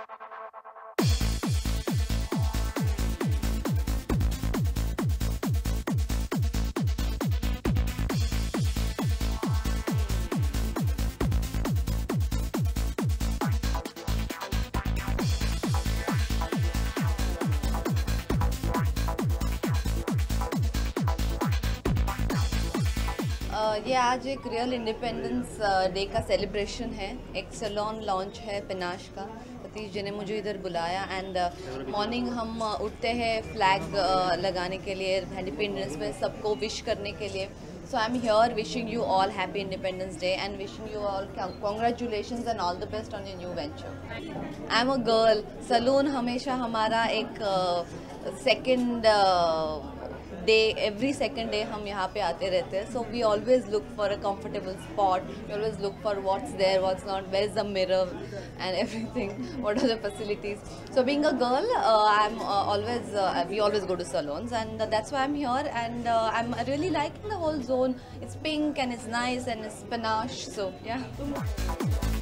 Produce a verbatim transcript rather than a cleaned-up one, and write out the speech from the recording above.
Uh, ये आज एक रियल इंडिपेंडेंस डे का सेलिब्रेशन है। एक सैलून लॉन्च है पिनाश का। सतीश जी ने मुझे इधर बुलाया एंड मॉर्निंग हम uh, उठते हैं फ्लैग uh, लगाने के लिए इंडिपेंडेंस में सबको विश करने के लिए। So I am here wishing you all happy independence day and wishing you all congratulations and all the best on your new venture. I am a girl. Salon हमेशा हमारा एक second day, every second day हम यहाँ पे आते रहते हैं। So we always look for a comfortable spot, we always look for what's there, what's not, where is the mirror and everything, what are the facilities. So being a girl, I am always we always go to salons and uh, that's why I'm here and uh, I'm really liking the whole zone. It's pink and it's nice and it's panache, so yeah.